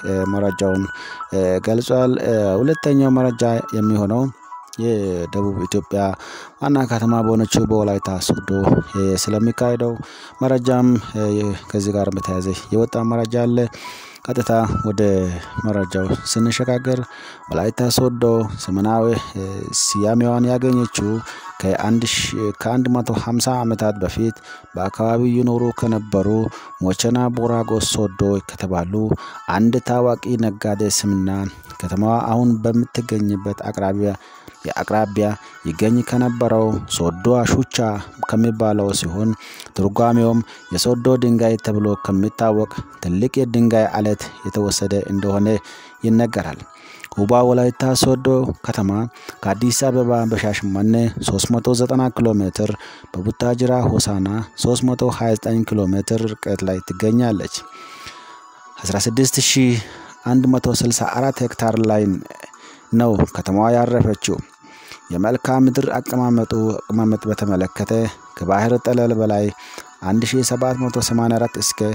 መረጃውን ገልጿል። ሁለተኛው መረጃ የሚሆነው የደቡብ ኢትዮጵያ ዋና ከተማ በሆነችው በወላይታ ሶዶ ስለሚካሄደው መረጃም ከዚህ ጋር በተያያዘ የወጣ መረጃ አለ። ቀጥታ ወደ መረጃው ስንሸጋገር ወላይታ ሶዶ ዘመናዊ ስያሜዋን ያገኘችው ከ150 ዓመታት በፊት በአካባቢው ይኖሩ ከነበሩ ሞቸና ቦራጎ ሶዶ ከተባሉ አንድ ታዋቂ ነጋዴ ስምና ከተማዋ አሁን በምትገኝበት አቅራቢያ ይገኝ ከነበረው ሶዶ አሹቻ ከሚባለው ሲሆን ትርጓሜውም የሶዶ ድንጋይ ተብሎ ከሚታወቅ ትልቅ የድንጋይ አለት የተወሰደ እንደሆነ ይነገራል። ውቧ ወላይታ ሶዶ ከተማ ከአዲስ አበባ በሻሽመኔ 390 ኪሎ ሜትር በቡታጅራ ሆሳና 329 ኪሎ ሜትር ርቀት ላይ ትገኛለች። 16164 ሄክታር ላይ ነው ከተማዋ ያረፈችው። የመልክዓ ምድር አቀማመጥ በተመለከተ ከባህር ጠለል በላይ 1784 እስከ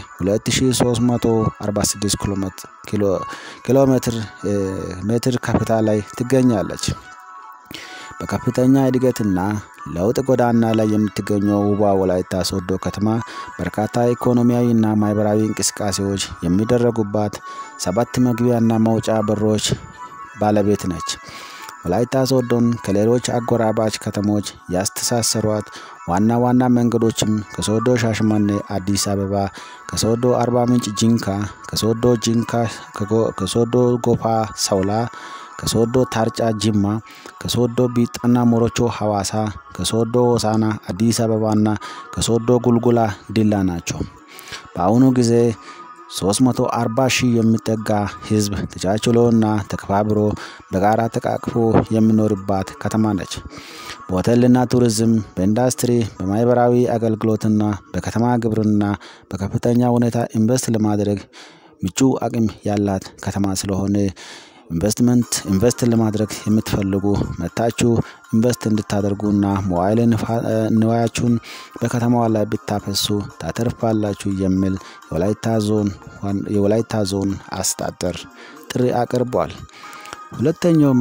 2346 ኪሎ ሜትር ከፍታ ላይ ትገኛለች። በከፍተኛ እድገትና ለውጥ ጎዳና ላይ የምትገኘው ውቧ ወላይታ ሶዶ ከተማ በርካታ ኢኮኖሚያዊና ማህበራዊ እንቅስቃሴዎች የሚደረጉባት 7 መግቢያና መውጫ በሮች ባለቤት ነች። ወላይታ ሶዶን ከሌሎች አጎራባች ከተሞች ያስተሳሰሯት ዋና መንገዶችም ከሶዶ ሻሽመኔ አዲስ አበባ፣ ከሶዶ አርባ ምንጭ ጂንካ፣ ከሶዶ ጎፋ ሰውላ፣ ከሶዶ ታርጫ ጅማ፣ ከሶዶ ቢጣና ሞሮቾ ሐዋሳ፣ ከሶዶ ሆሳና አዲስ አበባና ከሶዶ ጉልጉላ ዲላ ናቸው። በአሁኑ ጊዜ 340,000 የሚጠጋ ህዝብ ተቻችሎና ተከባብሮ በጋራ ተቃቅፎ የሚኖርባት ከተማ ነች። በሆቴልና ቱሪዝም፣ በኢንዱስትሪ፣ በማህበራዊ አገልግሎትና በከተማ ግብርና በከፍተኛ ሁኔታ ኢንቨስት ለማድረግ ምቹ አቅም ያላት ከተማ ስለሆነ ኢንቨስት ለማድረግ የምትፈልጉ መታችሁ ኢንቨስት እንድታደርጉና መዋዕለ ንዋያችሁን በከተማዋ ላይ ብታፈሱ ታተርፋላችሁ የሚል የወላይታ ዞን አስተዳደር ጥሪ አቅርቧል። ሶስተኛው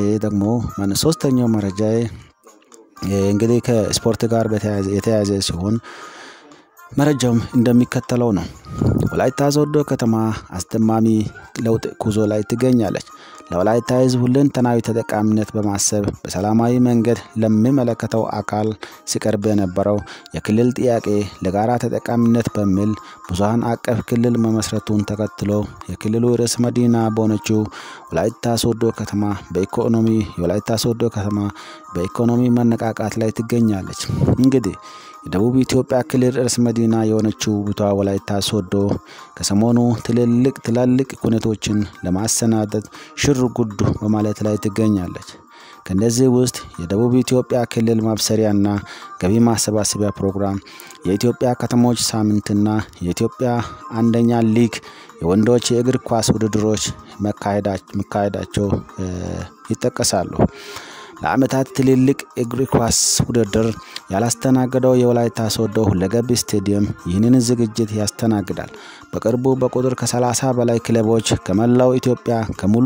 መረጃ እንግዲህ ከስፖርት ጋር የተያያዘ ሲሆን መረጃውም እንደሚከተለው ነው። ወላይታ ሶዶ ከተማ አስደማሚ ለውጥ ጉዞ ላይ ትገኛለች። ለወላይታ ህዝብ ሁለንተናዊ ተጠቃሚነት በማሰብ በሰላማዊ መንገድ ለሚመለከተው አካል ሲቀርብ የነበረው የክልል ጥያቄ ለጋራ ተጠቃሚነት በሚል ብዙሃን አቀፍ ክልል መመስረቱን ተከትሎ የክልሉ ርዕሰ መዲና በሆነችው ወላይታ ሶዶ ከተማ በኢኮኖሚ መነቃቃት ላይ ትገኛለች። እንግዲህ የደቡብ ኢትዮጵያ ክልል ርዕሰ መዲና የሆነችው ውቷ ወላይታ ሶዶ ከሰሞኑ ትላልቅ ኩነቶችን ለማሰናደት ሽር ጉድ በማለት ላይ ትገኛለች። ከነዚህ ውስጥ የደቡብ ኢትዮጵያ ክልል ማብሰሪያና ገቢ ማሰባሰቢያ ፕሮግራም፣ የኢትዮጵያ ከተሞች ሳምንትና የኢትዮጵያ አንደኛ ሊግ የወንዶች የእግር ኳስ ውድድሮች መካሄዳቸው ይጠቀሳሉ። ለዓመታት ትልልቅ እግር ኳስ ውድድር ያላስተናገደው የወላይታ ሶዶ ሁለገብ ስቴዲየም ይህንን ዝግጅት ያስተናግዳል። በቅርቡ በቁጥር ከ30 በላይ ክለቦች ከመላው ኢትዮጵያ ከሙሉ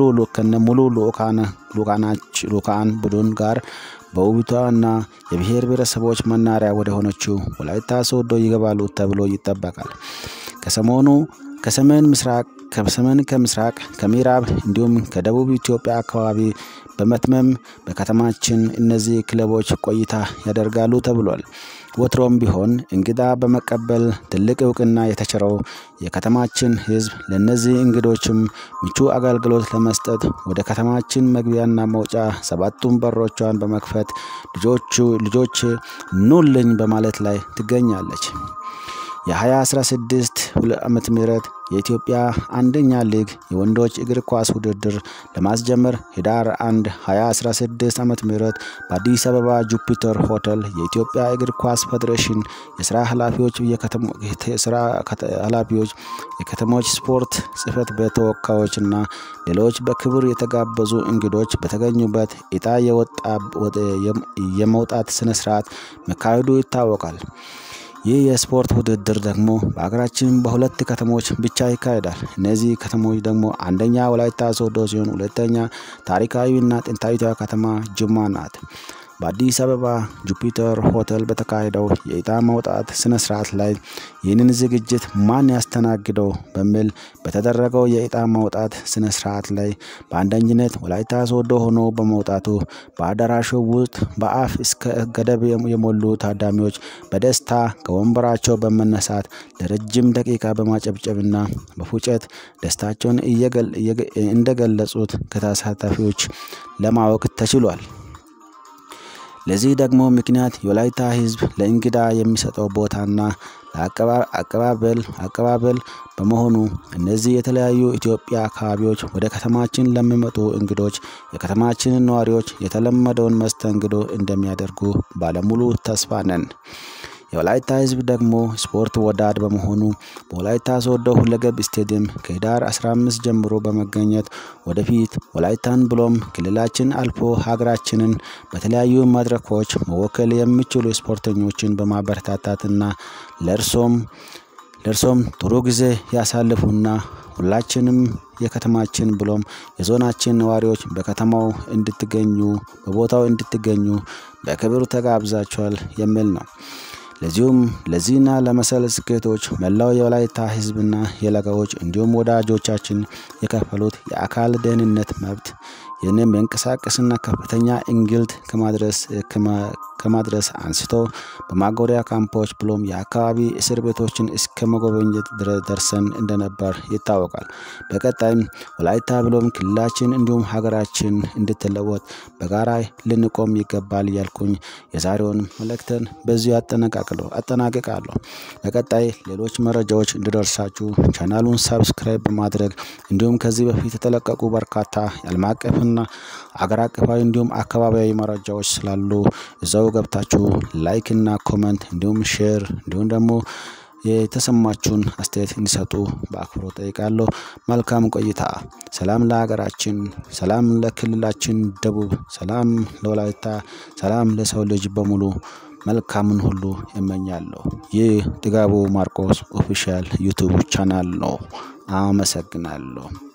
ሉካን ቡድን ጋር በውቢቷና የብሔር ብሔረሰቦች መናሪያ ወደ ሆነችው ወላይታ ሶዶ ይገባሉ ተብሎ ይጠበቃል። ከሰሜን ከምስራቅ ከምዕራብ እንዲሁም ከደቡብ ኢትዮጵያ አካባቢ በመትመም በከተማችን እነዚህ ክለቦች ቆይታ ያደርጋሉ ተብሏል። ወትሮም ቢሆን እንግዳ በመቀበል ትልቅ ዕውቅና የተቸረው የከተማችን ህዝብ ለነዚህ እንግዶችም ምቹ አገልግሎት ለመስጠት ወደ ከተማችን መግቢያና መውጫ 7ቱን በሮቿን በመክፈት ልጆች ኑልኝ በማለት ላይ ትገኛለች። የ2016 ዓመተ ምህረት የኢትዮጵያ አንደኛ ሊግ የወንዶች እግር ኳስ ውድድር ለማስጀመር ህዳር 1 2016 ዓመተ ምህረት በአዲስ አበባ ጁፒተር ሆቴል የኢትዮጵያ እግር ኳስ ፌዴሬሽን የሥራ ኃላፊዎች የከተሞች ስፖርት ጽሕፈት ቤት ተወካዮችና ሌሎች በክብር የተጋበዙ እንግዶች በተገኙበት የመውጣት ስነ ስርዓት መካሄዱ ይታወቃል። ይህ የስፖርት ውድድር ደግሞ በአገራችን በሁለት ከተሞች ብቻ ይካሄዳል። እነዚህ ከተሞች ደግሞ አንደኛ ወላይታ ሶዶ ሲሆን ሁለተኛ ታሪካዊና ጥንታዊቷ ከተማ ጅማ ናት። በአዲስ አበባ ጁፒተር ሆቴል በተካሄደው የዕጣ ማውጣት ስነ ስርዓት ላይ ይህንን ዝግጅት ማን ያስተናግደው በሚል በተደረገው የዕጣ ማውጣት ስነ ስርዓት ላይ በአንደኝነት ወላይታ ሶዶ ሆኖ በመውጣቱ በአዳራሹ ውስጥ በአፍ እስከ ገደብ የሞሉ ታዳሚዎች በደስታ ከወንበራቸው በመነሳት ለረጅም ደቂቃ በማጨብጨብና በፉጨት ደስታቸውን እንደገለጹት ከተሳታፊዎች ለማወቅ ተችሏል። ለዚህ ደግሞ ምክንያት የወላይታ ህዝብ ለእንግዳ የሚሰጠው ቦታና አቀባበል በመሆኑ እነዚህ የተለያዩ ኢትዮጵያ አካባቢዎች ወደ ከተማችን ለሚመጡ እንግዶች የከተማችንን ነዋሪዎች የተለመደውን መስተንግዶ እንደሚያደርጉ ባለሙሉ ተስፋ ነን። የወላይታ ህዝብ ደግሞ ስፖርት ወዳድ በመሆኑ በወላይታ ሶዶ ሁለገብ ስቴዲየም ከህዳር 15 ጀምሮ በመገኘት ወደፊት ወላይታን ብሎም ክልላችን አልፎ ሀገራችንን በተለያዩ መድረኮች መወከል የሚችሉ ስፖርተኞችን በማበረታታትና ለርሶም ጥሩ ጊዜ ያሳልፉና ሁላችንም የከተማችን ብሎም የዞናችን ነዋሪዎች በከተማው በቦታው እንድትገኙ በክብር ተጋብዛችኋል የሚል ነው። ለዚህና ለመሰል ስኬቶች መላው የወላይታ ህዝብና የለጋዎች እንዲሁም ወዳጆቻችን የከፈሉት የአካል ደህንነት መብት የመንቀሳቀስና ከፍተኛ እንግልት ከማድረስ አንስቶ በማጎሪያ ካምፖች ብሎም የአካባቢ እስር ቤቶችን እስከ መጎብኘት ደርሰን እንደነበር ይታወቃል። በቀጣይም ወላይታ ብሎም ክልላችን እንዲሁም ሀገራችን እንድትለወጥ በጋራ ልንቆም ይገባል ያልኩኝ የዛሬውን መልእክትን በዚሁ አጠናቅቃለሁ። በቀጣይ ሌሎች መረጃዎች እንዲደርሳችሁ ቻናሉን ሰብስክራይብ በማድረግ እንዲሁም ከዚህ በፊት የተለቀቁ በርካታ ዓለም አቀፍና አገር አቀፋዊ እንዲሁም አካባቢያዊ መረጃዎች ስላሉ እዛው ገብታችሁ ላይክ እና ኮሜንት እንዲሁም ሼር እንዲሁም ደግሞ የተሰማችሁን አስተያየት እንዲሰጡ በአክብሮት ጠይቃለሁ። መልካም ቆይታ። ሰላም ለሀገራችን፣ ሰላም ለክልላችን ደቡብ፣ ሰላም ለወላይታ፣ ሰላም ለሰው ልጅ በሙሉ መልካምን ሁሉ እመኛለሁ። ይህ ጥጋቡ ማርቆስ ኦፊሻል ዩቲዩብ ቻናል ነው። አመሰግናለሁ።